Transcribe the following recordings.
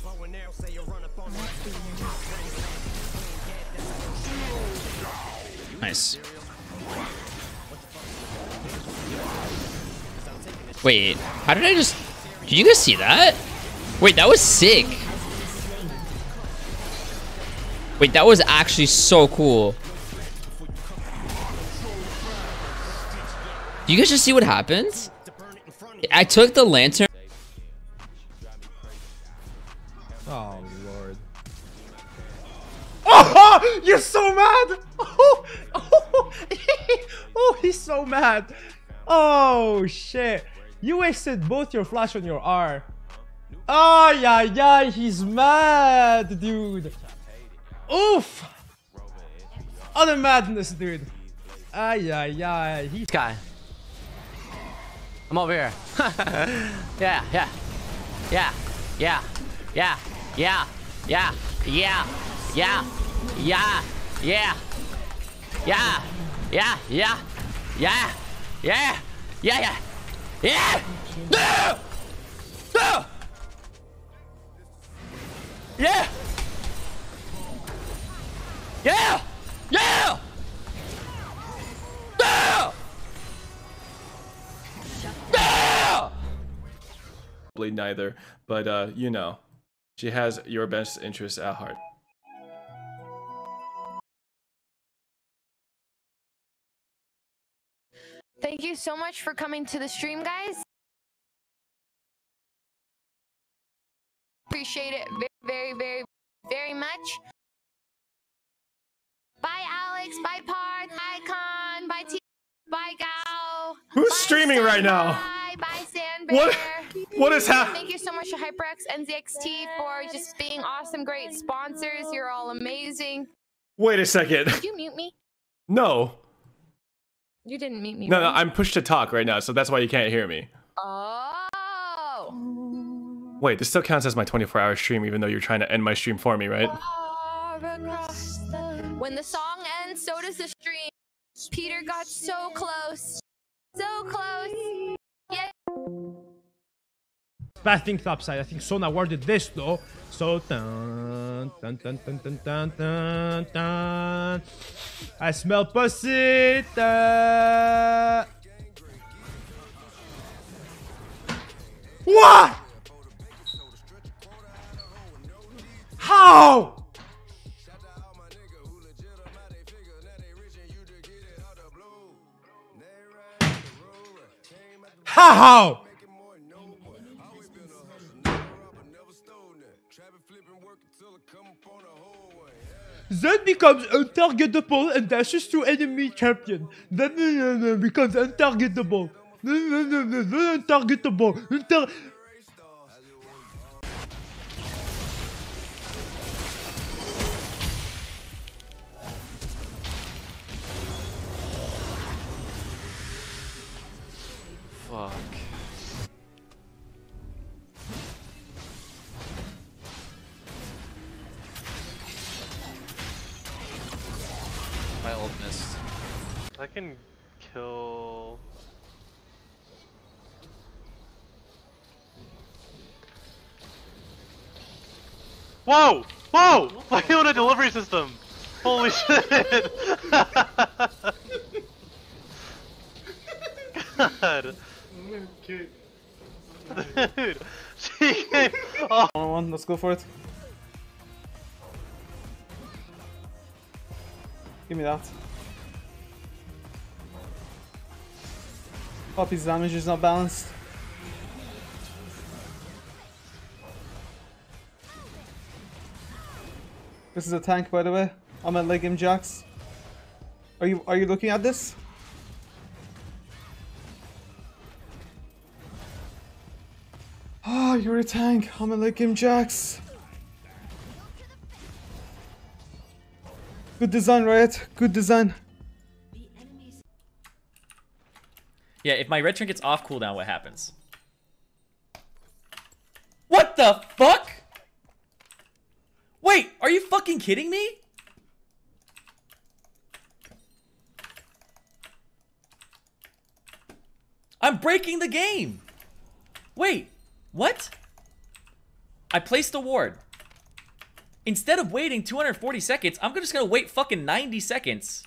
Nice. Wait, how did I just... Did you guys see that? Wait, that was sick. Wait, that was actually so cool. Do you guys just see what happened? I took the lantern. Oh, Lord. Oh, you're so mad. Oh, oh, oh, he's so mad. Oh, shit. You wasted both your flash on your R. Oh, yeah, he's mad, dude. Oof. Utter madness, dude. Yeah. He's guy. I'm over here. Yeah. Neither, but you know, she has your best interests at heart. Thank you so much for coming to the stream, guys. Appreciate it very much. Bye, Alex. Bye, Parth. Bye, Khan. Bye, T. Bye, Gao. Who's Bye, streaming right now? Bye, Sandbear. What is happening? Thank you so much to HyperX and NZXT for just being awesome, great sponsors. You're all amazing. Wait a second. Did you mute me? No. You didn't mute me. No, right? I'm pushed to talk right now, so that's why you can't hear me. Oh. Wait, this still counts as my 24-hour stream, even though you're trying to end my stream for me, right? When the song ends, so does the stream. Peter got so close. So close. Yeah. bad thing topside. I think Sona awarded this though. So dun, dun, dun, dun, dun, dun, dun, dun. I smell pussy. What? How? How? Then becomes untargetable and dashes to enemy champion. Then becomes untargetable. Untargetable. Fuck. My ult missed. I can kill... Whoa! Whoa! I own a delivery system! Holy shit! God! Dude! She came... Oh. 1-1, let's go for it. Give me that. Poppy's damage is not balanced. This is a tank, by the way. I'm at Legium Jax. Are you looking at this? Oh, you're a tank. I'm at Legium Jax. Good design, Riot. Good design. Yeah, if my red trinket's off cooldown, what happens? What the fuck? Wait, are you fucking kidding me? I'm breaking the game. Wait, what? I placed a ward. Instead of waiting 240 seconds, I'm just gonna wait fucking 90 seconds.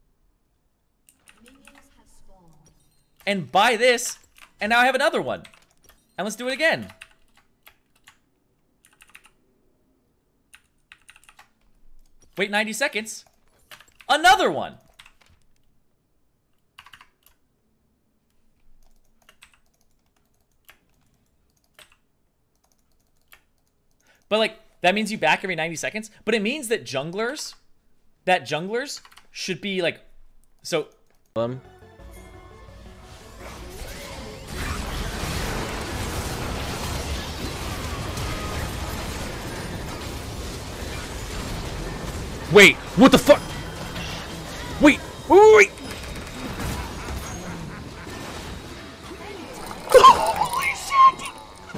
And buy this, and now I have another one. And let's do it again. Wait 90 seconds. Another one. But like, that means you back every 90 seconds. But it means that junglers should be like, so. Wait, what the fuck? Wait. Holy shit!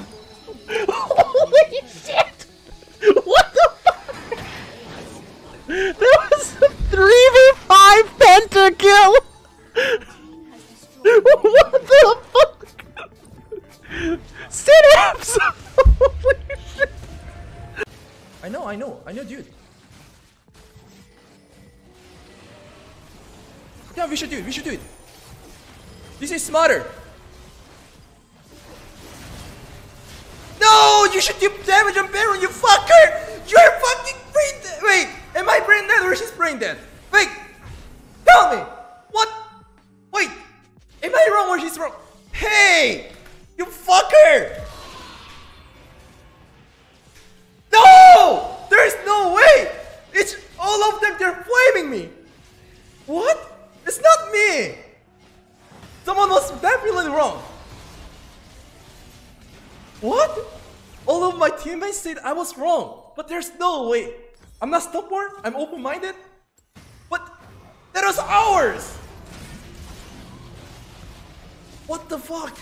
Holy shit! What the fuck? There was a 3v5 pentakill! What the fuck? Sit-ups! Holy shit! I know, dude. Yeah, we should do it. This is smarter. No, you should do damage on Baron, you fucker! You're fucking brain dead! Wait, am I brain dead or is she brain dead? Wait, tell me! What? Wait, am I wrong or she's wrong? Hey! You fucker! No! There's no way! It's all of them, they're flaming me! What? It's not me! Someone was definitely wrong. What? All of my teammates said I was wrong, but there's no way. I'm not stubborn, I'm open-minded. But that was ours! What the fuck?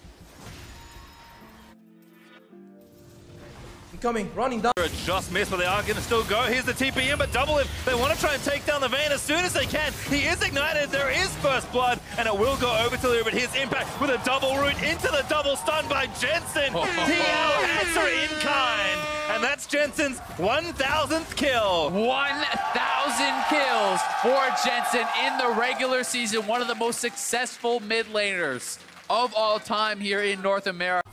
Coming, running down. Just missed, but they are going to still go. Here's the TP in, but Double Lift, they want to try and take down the Vayne as soon as they can. He is ignited, there is first blood, and it will go over to Lou, but his impact with a double root into the double stun by Jensen. TL answer in kind, and that's Jensen's 1,000th kill. 1,000 kills for Jensen in the regular season. One of the most successful mid laners of all time here in North America.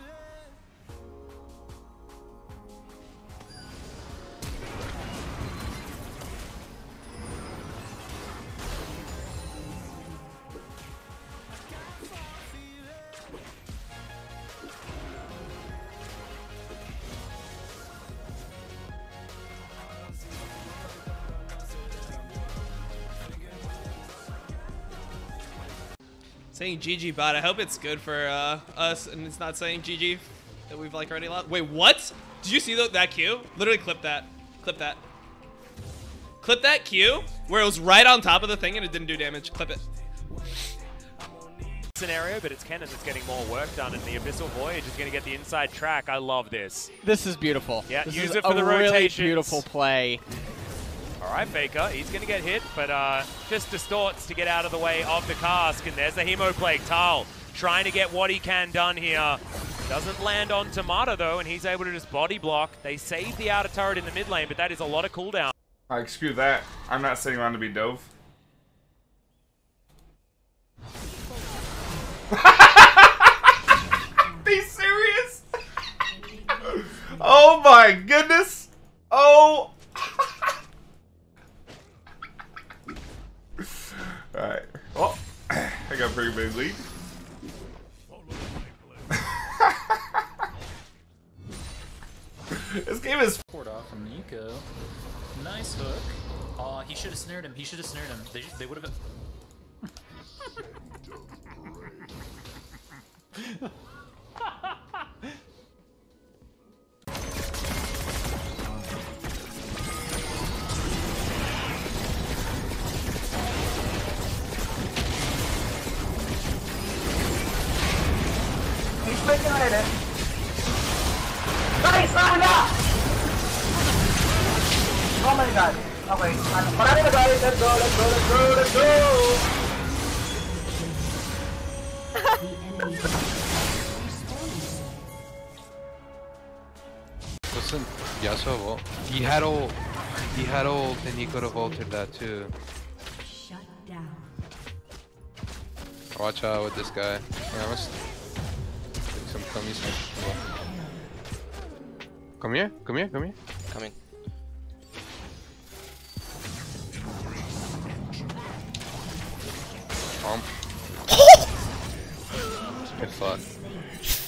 Saying GG bot. I hope it's good for us and it's not saying GG that we've like already lost. Wait, what? Did you see that Q? Literally clip that. Clip that. Clip that Q where it was right on top of the thing and it didn't do damage. Clip it. Scenario, but it's Kennen that's getting more work done, and the Abyssal Voyage is going to get the inside track. I love this. This is beautiful. Yeah, this use is it for the really rotations. Beautiful play. All right, Faker, he's going to get hit, but just distorts to get out of the way of the cask, and there's the Hemoplague. Tal trying to get what he can done here. Doesn't land on Tomato, though, and he's able to just body block. They save the outer turret in the mid lane, but that is a lot of cooldown. Like, screw that. I'm not sitting around to be dove. Be serious? Oh my goodness. Oh. Alright. Well, I got a pretty big lead. This game is off from Nico. Nice hook. Oh, he should have snared him. He should have snared him. They would have. He's making it. Nice! Oh my god. Okay. Marami na guys. Let's go, let's go, let's go, let's go! Wasn't Yasuo ult? He had ult, and he could have altered that too. Watch out with this guy. Yeah, I must take some cummies. Come here, come here, come here. Coming. Good fuck.